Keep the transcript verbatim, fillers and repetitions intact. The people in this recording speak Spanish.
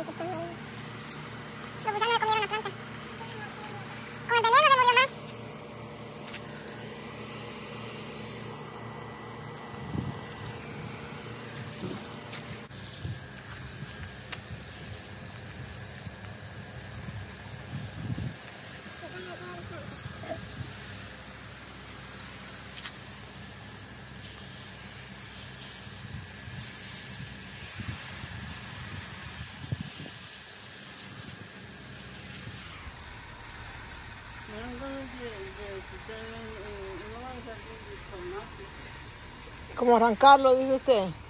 que estén ahí. Los gusanos le comieron la planta. Con el veneno se murió más. ¿Cómo arrancarlo, dice usted?